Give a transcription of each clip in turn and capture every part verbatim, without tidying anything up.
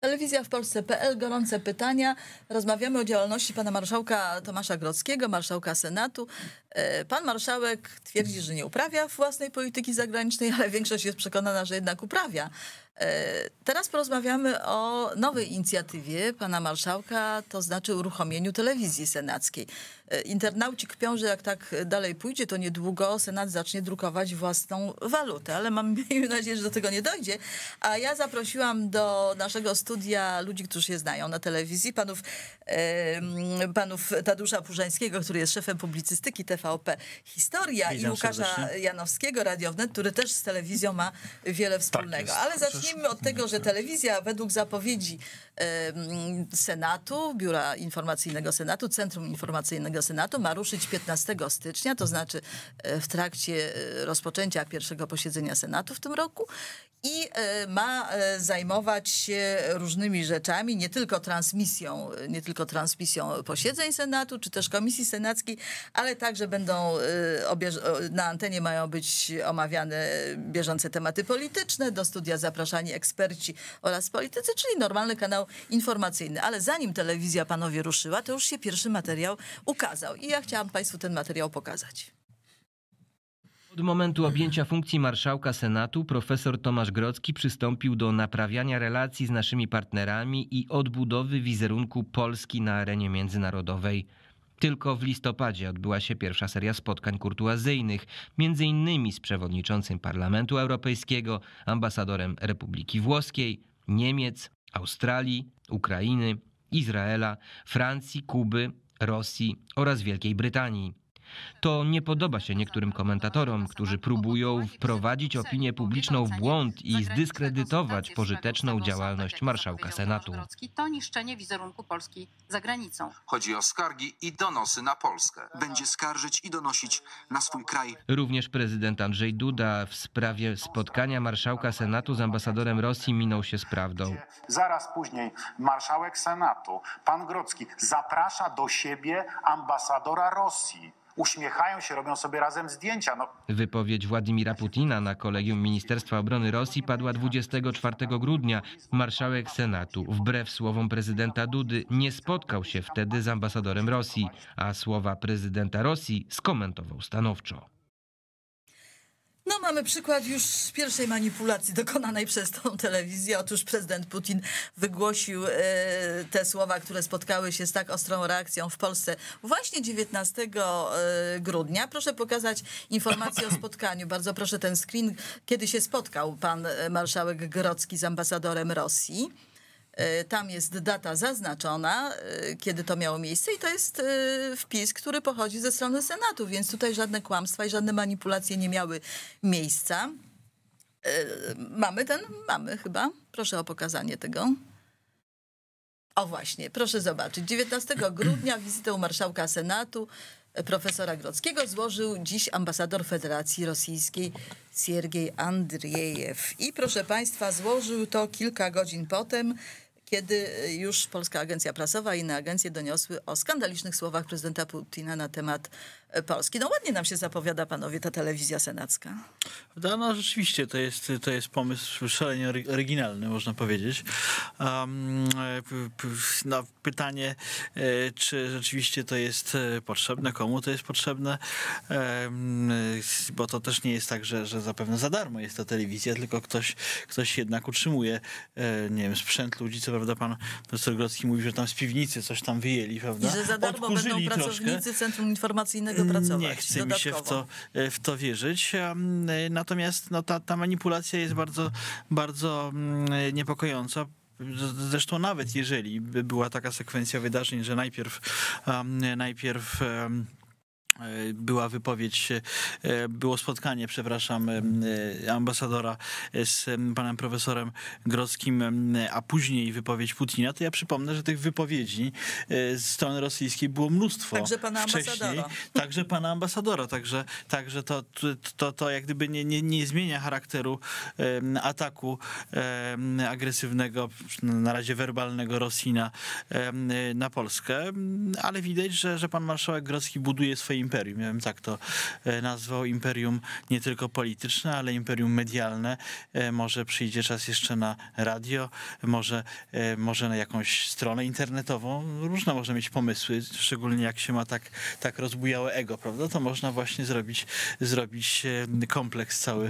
Telewizja w Polsce kropka pe el, gorące pytania. Rozmawiamy o działalności pana marszałka Tomasza Grodzkiego, marszałka Senatu. Pan marszałek twierdzi, że nie uprawia własnej polityki zagranicznej, ale większość jest przekonana, że jednak uprawia. Teraz porozmawiamy o nowej inicjatywie pana marszałka, to znaczy uruchomieniu telewizji senackiej. Internauci kpią, że jak tak dalej pójdzie, to niedługo Senat zacznie drukować własną walutę, ale mam nadzieję, że do tego nie dojdzie. A ja zaprosiłam do naszego studia ludzi, którzy się znają na telewizji, panów, e, panów Tadeusza Purzańskiego, który jest szefem publicystyki T V P Historia, Witam i Łukasza serdecznie. Janowskiego, Radio Wnet, który też z telewizją ma wiele wspólnego. Tak ale zacznijmy od tego, że telewizja według zapowiedzi e, Senatu, Biura Informacyjnego Senatu, Centrum Informacyjnego Senatu ma ruszyć piętnastego stycznia, to znaczy w trakcie rozpoczęcia pierwszego posiedzenia Senatu w tym roku i ma zajmować się różnymi rzeczami, nie tylko transmisją, nie tylko transmisją posiedzeń Senatu, czy też Komisji Senackiej, ale także będą na antenie mają być omawiane bieżące tematy polityczne, do studia zapraszani eksperci oraz politycy, czyli normalny kanał informacyjny. Ale zanim telewizja, panowie, ruszyła, to już się pierwszy materiał ukazał i ja chciałam państwu ten materiał pokazać. Od momentu objęcia funkcji marszałka Senatu profesor Tomasz Grodzki przystąpił do naprawiania relacji z naszymi partnerami i odbudowy wizerunku Polski na arenie międzynarodowej. Tylko w listopadzie odbyła się pierwsza seria spotkań kurtuazyjnych, między innymi z przewodniczącym Parlamentu Europejskiego, ambasadorem Republiki Włoskiej, Niemiec, Australii, Ukrainy, Izraela, Francji, Kuby, Rosji oraz Wielkiej Brytanii. To nie podoba się niektórym komentatorom, którzy próbują wprowadzić opinię publiczną w błąd i zdyskredytować pożyteczną działalność marszałka Senatu. To niszczenie wizerunku Polski za granicą. Chodzi o skargi i donosy na Polskę. Będzie skarżyć i donosić na swój kraj. Również prezydent Andrzej Duda w sprawie spotkania marszałka Senatu z ambasadorem Rosji minął się z prawdą. Zaraz później marszałek Senatu, pan Grodzki, zaprasza do siebie ambasadora Rosji. Uśmiechają się, robią sobie razem zdjęcia. No. Wypowiedź Władimira Putina na kolegium Ministerstwa Obrony Rosji padła dwudziestego czwartego grudnia. Marszałek Senatu, wbrew słowom prezydenta Dudy, nie spotkał się wtedy z ambasadorem Rosji, a słowa prezydenta Rosji skomentował stanowczo. No mamy przykład już pierwszej manipulacji dokonanej przez tą telewizję. Otóż prezydent Putin wygłosił e, te słowa, które spotkały się z tak ostrą reakcją w Polsce właśnie dziewiętnastego grudnia. Proszę pokazać informację o spotkaniu. Bardzo proszę ten screen, kiedy się spotkał pan marszałek Grodzki z ambasadorem Rosji. Tam jest data zaznaczona, kiedy to miało miejsce i to jest wpis, który pochodzi ze strony Senatu, więc tutaj żadne kłamstwa i żadne manipulacje nie miały miejsca. Mamy ten? Mamy chyba. Proszę o pokazanie tego. O właśnie, proszę zobaczyć. dziewiętnastego grudnia wizytę u marszałka Senatu profesora Grodzkiego złożył dziś ambasador Federacji Rosyjskiej Siergiej Andriejew. I proszę państwa, złożył to kilka godzin potem, kiedy już Polska Agencja Prasowa i inne agencje doniosły o skandalicznych słowach prezydenta Putina na temat Polski. No ładnie nam się zapowiada, panowie, ta telewizja senacka. No rzeczywiście, to jest, to jest pomysł szalenie oryginalny, można powiedzieć. Um, no, pytanie, czy rzeczywiście to jest potrzebne, komu to jest potrzebne, um, bo to też nie jest tak, że, że zapewne za darmo jest ta telewizja, tylko ktoś, ktoś jednak utrzymuje, nie wiem, sprzęt ludzi, co prawda pan profesor Grodzki mówi, że tam z piwnicy coś tam wyjęli, prawda? I że za darmo będą pracownicy troszkę. Centrum Informacyjnego pracować. Nie chce dodatkowo. mi się w to, w to wierzyć. Natomiast no, ta, ta manipulacja jest bardzo, bardzo niepokojąca. Zresztą nawet jeżeli by była taka sekwencja wydarzeń, że najpierw, najpierw była wypowiedź, było spotkanie, przepraszam, ambasadora z panem profesorem Grodzkim, a później wypowiedź Putina, to ja przypomnę, że tych wypowiedzi z strony rosyjskiej było mnóstwo. Także pana ambasadora. Także pana ambasadora. Także, także to, to, to jak gdyby nie, nie, nie zmienia charakteru ataku agresywnego, na razie werbalnego Rosji na, na Polskę, ale widać, że, że pan marszałek Grodzki buduje swoje imperium imperium. Ja bym tak to nazwał. Imperium nie tylko polityczne, ale imperium medialne. Może przyjdzie czas jeszcze na radio, może, może na jakąś stronę internetową. Różne można mieć pomysły, szczególnie jak się ma tak, tak rozbujałe ego, prawda? To można właśnie zrobić, zrobić kompleks cały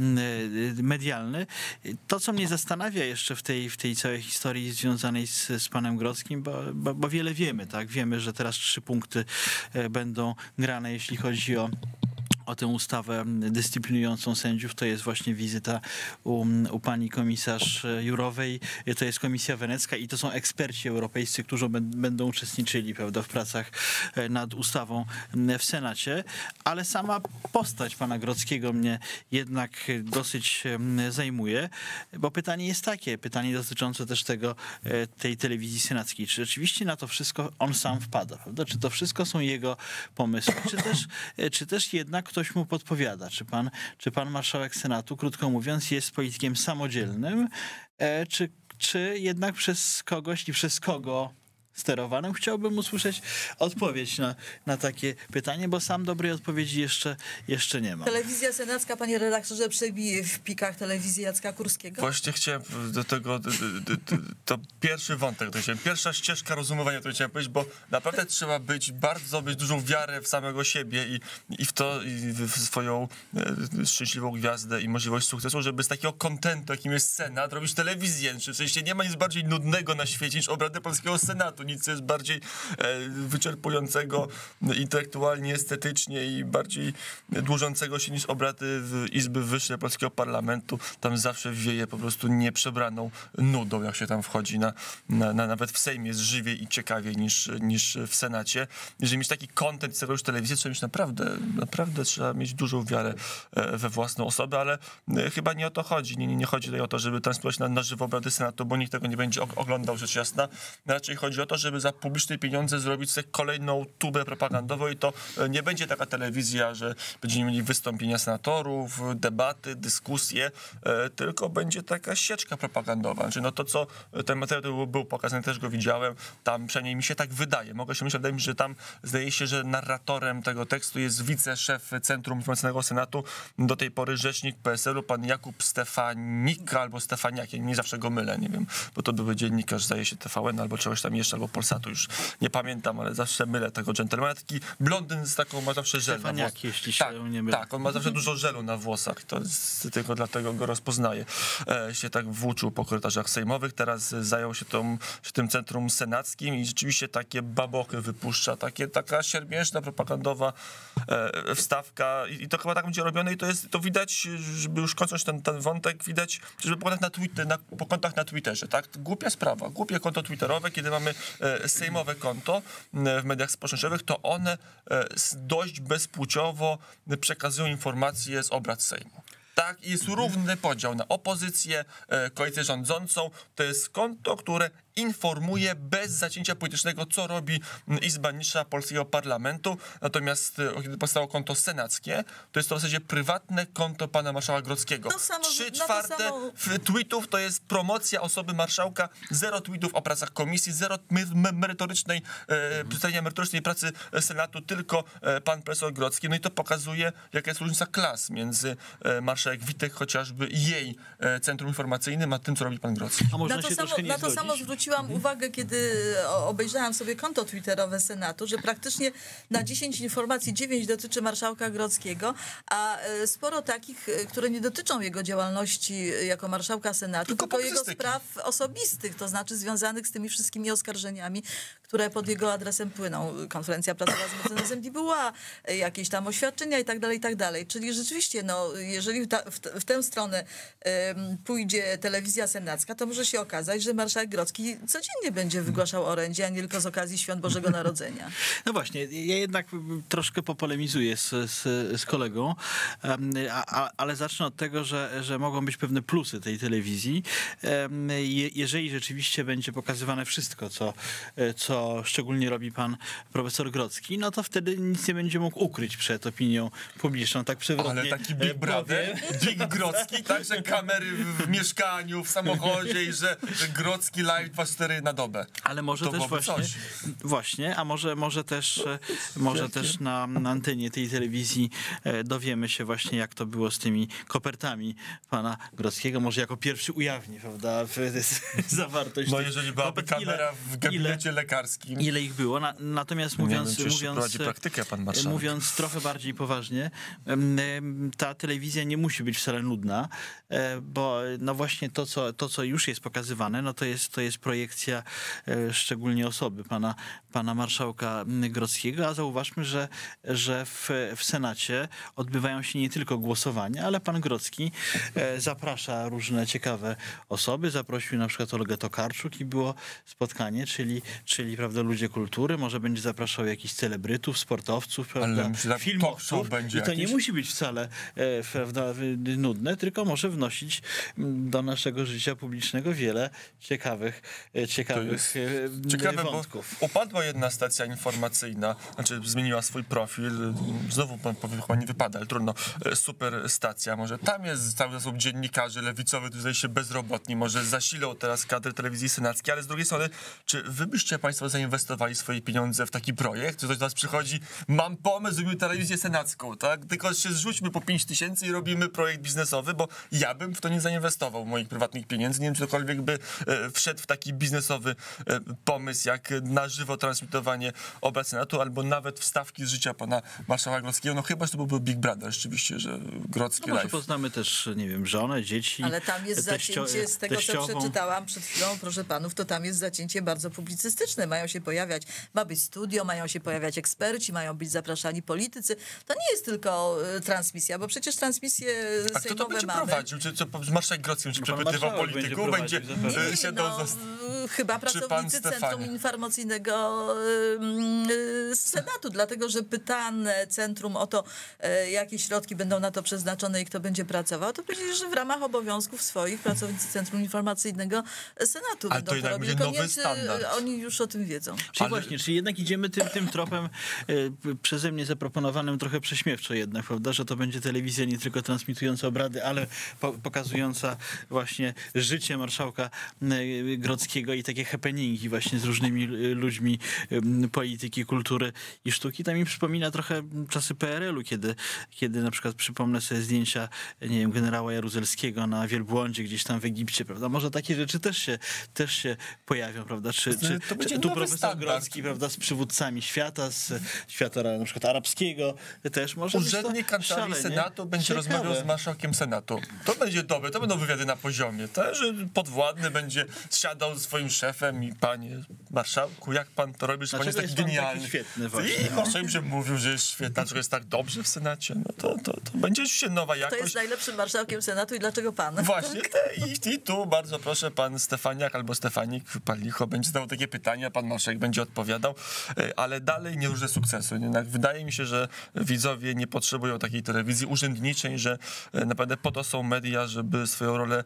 medialny. To, co mnie zastanawia jeszcze w tej, w tej całej historii związanej z, z panem Grodzkim, bo, bo, bo wiele wiemy, tak? Wiemy, że teraz trzy punkty będą grane, jeśli chodzi o o tę ustawę dyscyplinującą sędziów. To jest właśnie wizyta u, u pani komisarz Jurowej, to jest Komisja Wenecka i to są eksperci europejscy, którzy będą uczestniczyli, prawda, w pracach nad ustawą w Senacie, ale sama postać pana Grodzkiego mnie jednak dosyć zajmuje, bo pytanie jest takie, pytanie dotyczące też tego, tej telewizji senackiej. Czy rzeczywiście na to wszystko on sam wpada, prawda? Czy to wszystko są jego pomysły, czy też, czy też jednak ktoś mu podpowiada, czy pan, czy pan marszałek Senatu, krótko mówiąc, jest politykiem samodzielnym, czy, czy jednak przez kogoś i przez kogo sterowanym? Chciałbym usłyszeć odpowiedź na, na takie pytanie, bo sam dobrej odpowiedzi jeszcze, jeszcze nie mam. Telewizja senacka, panie redaktorze, przebije w pikach telewizji Jacka Kurskiego? Właśnie chciałem do tego, do, do, do, to pierwszy wątek, to chciałem, pierwsza ścieżka rozumowania, to chciałem powiedzieć, bo naprawdę trzeba być, bardzo mieć dużą wiarę w samego siebie i, i w to, i w swoją e, szczęśliwą gwiazdę i możliwość sukcesu, żeby z takiego kontentu, jakim jest Senat, robić telewizję. Czy w sensie nie ma nic bardziej nudnego na świecie niż obrady polskiego Senatu. Nic jest bardziej e, wyczerpującego intelektualnie, estetycznie i bardziej dłużącego się niż obrady w Izby Wyższej Polskiego Parlamentu. Tam zawsze wieje po prostu nieprzebraną nudą, jak się tam wchodzi. Na, na, na, nawet w Sejmie jest żywiej i ciekawiej niż, niż w Senacie. Jeżeli mieć taki kontent z tego już telewizji, trzeba mieć naprawdę, naprawdę trzeba mieć dużą wiarę we własną osobę, ale chyba nie o to chodzi. Nie, nie chodzi tutaj o to, żeby transmitować na, na żywo obrady Senatu, bo nikt tego nie będzie oglądał, rzecz jasna. Raczej chodzi o to, żeby za publiczne pieniądze zrobić sobie kolejną tubę propagandową i to nie będzie taka telewizja, że będziemy mieli wystąpienia senatorów, debaty, dyskusje, tylko będzie taka sieczka propagandowa. Znaczy, no to, co ten materiał był pokazany, też go widziałem, tam przynajmniej mi się tak wydaje. Mogę się myśleć, wydaje mi się, że tam zdaje się, że narratorem tego tekstu jest wiceszef Centrum Informacyjnego Senatu, do tej pory rzecznik P S L u, pan Jakub Stefanika albo Stefaniak, ja nie zawsze go mylę, nie wiem, bo to były dziennikarz, zdaje się, T V N albo czegoś tam jeszcze, albo Polsatu, już nie pamiętam, ale zawsze mylę tego dżentelmena. Taki blondyn z taką, ma zawsze żel na włosach. Jeśli się tak, nie mylę. tak, on ma zawsze dużo żelu na włosach, to jest, tylko dlatego go rozpoznaje. E, się tak włóczył po korytarzach sejmowych, teraz zajął się, tą, się tym centrum senackim i rzeczywiście takie babochy wypuszcza, takie, taka siermiężna, propagandowa e, wstawka i, i to chyba tak będzie robione i to jest, to widać, żeby już kończąc ten, ten wątek, widać, żeby po kontach na, Twitter, na, po kontach na Twitterze, tak? Głupia sprawa, głupie konto twitterowe, kiedy mamy e, sejmowe konto w mediach społecznościowych, to one dość bezpłciowo przekazują informacje z obrad Sejmu. Tak, jest równy podział na opozycję, koalicję rządzącą. To jest konto, które informuje bez zacięcia politycznego, co robi Izba Niższa Polskiego Parlamentu. Natomiast kiedy powstało konto senackie, to jest to w zasadzie prywatne konto pana marszałka Grodzkiego. Trzy czwarte samo... tweetów to jest promocja osoby marszałka, zero tweetów o pracach komisji, zero merytorycznej, e, przedstawienia merytorycznej pracy Senatu, tylko e, pan profesor Grodzki. No i to pokazuje, jaka jest różnica klas między e, marszałek Witek chociażby i jej e, centrum informacyjnym, a tym, co robi pan Grodzki. A można na to się samo, troszkę nie na to zgodzić? samo zwróciłam mhm. uwagę, kiedy obejrzałam sobie konto twitterowe Senatu, że praktycznie na dziesięć informacji dziewięć dotyczy marszałka Grodzkiego, a sporo takich, które nie dotyczą jego działalności jako marszałka Senatu, tylko, tylko jego spraw osobistych, to znaczy związanych z tymi wszystkimi oskarżeniami, które pod jego adresem płyną. Konferencja prasowa z mecenasem Dibuła, jakieś tam oświadczenia i tak dalej, i tak dalej. Czyli rzeczywiście, no, jeżeli ta, w, w tę stronę um, pójdzie telewizja senacka, to może się okazać, że marszałek Grodzki codziennie będzie wygłaszał orędzie, a nie tylko z okazji Świąt Bożego Narodzenia. No właśnie, ja jednak troszkę popolemizuję z, z, z kolegą, a, a, ale zacznę od tego, że, że mogą być pewne plusy tej telewizji. Je, jeżeli rzeczywiście będzie pokazywane wszystko, co, co co szczególnie robi pan profesor Grodzki, no to wtedy nic nie będzie mógł ukryć przed opinią publiczną. Tak przewrotnie. Ale taki Big Brother, Big Grodzki, tak, że kamery w, w mieszkaniu, w samochodzie i że, że Grodzki live dwadzieścia cztery na dobę. Ale może To też byłoby właśnie, coś. właśnie, a może, może też, może też na, na antenie tej telewizji e, dowiemy się właśnie, jak to było z tymi kopertami pana Grodzkiego. Może jako pierwszy ujawni, prawda, w, zawartość No tych jeżeli byłaby kopert. kamera w gabinecie ile, lekarskim. ile ich było. Na, natomiast Nie mówiąc, wiem, czy jeszcze mówiąc, prowadzi praktykę pan marszałek. mówiąc trochę bardziej poważnie, em, em, ta telewizja nie musi być wcale nudna, e, bo no właśnie to co, to, co już jest pokazywane, no to jest, to jest projekcja e, szczególnie osoby pana, pana marszałka Grodzkiego, a zauważmy, że, że w, w Senacie odbywają się nie tylko głosowania, ale pan Grodzki e, zaprasza różne ciekawe osoby, zaprosił na przykład Olgę Tokarczuk i było spotkanie, czyli, czyli prawda, ludzie kultury, może będzie zapraszał jakichś celebrytów, sportowców, prawda, Ale myślę, tak, talk filmowców show będzie i to jakieś? nie musi być wcale e, prawda, nudne, tylko może wnosić do naszego życia publicznego wiele ciekawych, e, ciekawych e, Ciekawe, wątków. bo upadła jedna stacja informacyjna, znaczy zmieniła swój profil, znowu pan powie, chyba nie wypada, ale trudno, super stacja, może tam jest cały zasób dziennikarzy lewicowych, którzy zdaje się bezrobotni, może zasilą teraz kadrę telewizji senackiej, ale z drugiej strony, czy wy byście państwo zainwestowali swoje pieniądze w taki projekt, czy ktoś do nas przychodzi, mam pomysł, zrobimy telewizję senacką, tak, tylko się zrzućmy po pięć tysięcy i robimy projekt biznesowy, bo ja bym w to nie zainwestował moich prywatnych pieniędzy, nie wiem, czy ktokolwiek by e, wszedł w taki biznesowy e, pomysł, jak na żywo transmitowanie obrad Senatu, albo nawet wstawki z życia pana marszałka Grodzkiego, no chyba, że to byłby Big Brother, rzeczywiście, że Grodzki No może live. poznamy też, nie wiem, żonę, dzieci. Ale tam jest teścio- zacięcie, z tego co teściową. przeczytałam przed chwilą, proszę panów, to tam jest zacięcie bardzo publicystyczne. Mają się pojawiać, ma być studio, mają się pojawiać eksperci, mają być zapraszani politycy. To nie jest tylko y, transmisja, bo przecież transmisje A kto to sejmowe będzie mamy. prowadził? Czy co, marszałek Grodzki będzie No pan przepytywał marszałek polityków? będzie Będzie, prowadził, będzie zapewne. siadał no, za... y, chyba pan pracownicy Centrum Stefania? Informacyjnego y, y, z Senatu, dlatego że pytane centrum o to, y, jakie środki będą na to przeznaczone i kto będzie pracował, to powiedzieli, że w ramach obowiązków swoich pracownicy Centrum Informacyjnego Senatu Ale będą to jednak robili. będzie Tylko nowy nie, czy standard. Oni już o tym wiedzą. Czyli Ale- właśnie, czyli jednak idziemy tym, tym tropem y, przeze mnie zaproponowanym trochę prześmiewczo jednak, prawda, że to będzie telewizja nie tylko transmitująca obrady, ale po, pokazująca właśnie życie marszałka y, Grodzkiego i takie happeningi właśnie z różnymi y, ludźmi y, polityki, kultury i sztuki. To mi przypomina trochę czasy P R L u, kiedy, kiedy na przykład przypomnę sobie zdjęcia, nie wiem, generała Jaruzelskiego na wielbłądzie gdzieś tam w Egipcie, prawda, może takie rzeczy też się, też się pojawią, prawda, czy, czy, To będzie czy tu nowy profesor standard. Grodzki, prawda, z przywódcami świata, z świata na przykład arabskiego też może być to Urzędnik Kancelarii szalenie Senatu będzie ciekawe. rozmawiał z marszałkiem Senatu. To będzie dobre, to będą wywiady na poziomie. To, że podwładny będzie siadał z swoim szefem i panie marszałku, jak pan to robi, że pan jest Dlaczego taki jest pan taki genialny. świetny właśnie? I marszałek się mówił, że jest świetny, dlaczego jest tak dobrze w Senacie. No to, to, to będzie się nowa Kto jakość. jest najlepszym marszałkiem Senatu i dlaczego pan? Właśnie, te, i, i tu bardzo proszę, pan Stefaniak albo Stefanik, pan Licho będzie zadawał takie pytania, pan marszałek będzie odpowiadał, e, ale dalej nie różne sukcesu. Jednak wydaje mi się, że widzowie nie potrzebują takiej telewizji urzędniczej, że e, naprawdę po to są media, żeby swoją rolę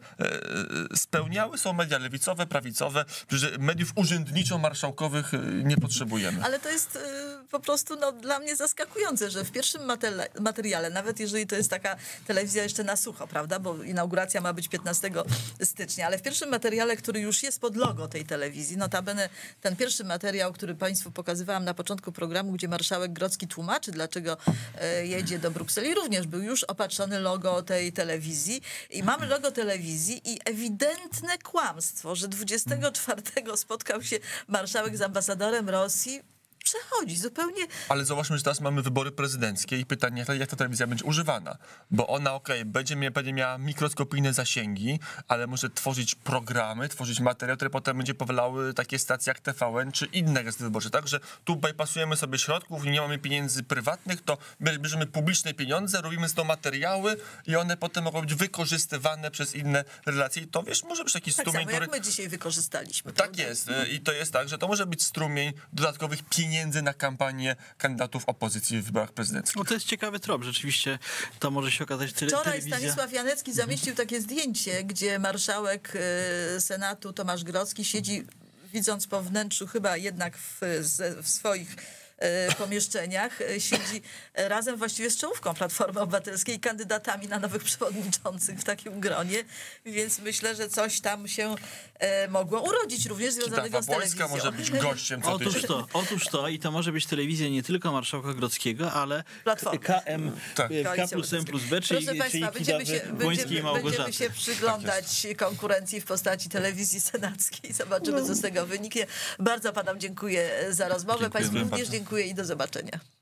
e, spełniały. Są media lewicowe, prawicowe, że mediów urzędniczo-marszałkowych e, nie potrzebujemy. Ale to jest y, po prostu no, dla mnie zaskakujące, że w pierwszym matele- materiale, nawet jeżeli to jest taka telewizja jeszcze na sucho, prawda, bo inauguracja ma być piętnastego stycznia, ale w pierwszym materiale, który już jest pod logo tej telewizji, notabene ten pierwszy materiał, który państwu pokazywałam na początku programu, gdzie marszałek Grodzki tłumaczy, dlaczego e, jedzie do Brukseli, również był już opatrzony logo tej telewizji i mamy logo telewizji i ewidentne kłamstwo, że dwudziestego czwartego spotkał się marszałek z ambasadorem Rosji, przechodzi zupełnie. Ale zauważmy, że teraz mamy wybory prezydenckie i pytanie, jak ta telewizja będzie używana. Bo ona, okej, okay, będzie, mia, będzie miała mikroskopijne zasięgi, ale może tworzyć programy, tworzyć materiał, które potem będzie powielały takie stacje jak T V N czy inne gazety wyborcze. Także tu bypassujemy sobie środków i nie mamy pieniędzy prywatnych, to bierzemy publiczne pieniądze, robimy z to materiały i one potem mogą być wykorzystywane przez inne relacje. I to, wiesz, może być taki Tak strumień, samo jak który... my dzisiaj wykorzystaliśmy. Tak prawda? jest. I to jest tak, że to może być strumień dodatkowych pieniędzy na kampanię kandydatów opozycji w wyborach prezydenckich. No to jest ciekawy trop, rzeczywiście to może się okazać tele- Wczoraj telewizja. Stanisław Janecki zamieścił takie zdjęcie, gdzie marszałek y, Senatu Tomasz Grodzki siedzi widząc po wnętrzu, chyba jednak w, w swoich e, pomieszczeniach e, siedzi razem właściwie z czołówką Platformy Obywatelskiej, kandydatami na nowych przewodniczących w takim gronie, więc myślę, że coś tam się e, mogło urodzić również związanego z telewizją. może być gościem co Otóż tydzień. to, otóż to i to może być telewizja nie tylko marszałka Grodzkiego, ale Platformy. K M, Tak. K plus M plus B, czyli, Proszę Państwa, czyli będziemy się, Kidawy, Błońskiej i będziemy, Małgorzaty. będziemy się przyglądać konkurencji w postaci telewizji senackiej. Zobaczymy, co z tego wyniknie. Bardzo Panom dziękuję za rozmowę. Dziękujemy Państwu również bardzo. dziękuję i do zobaczenia.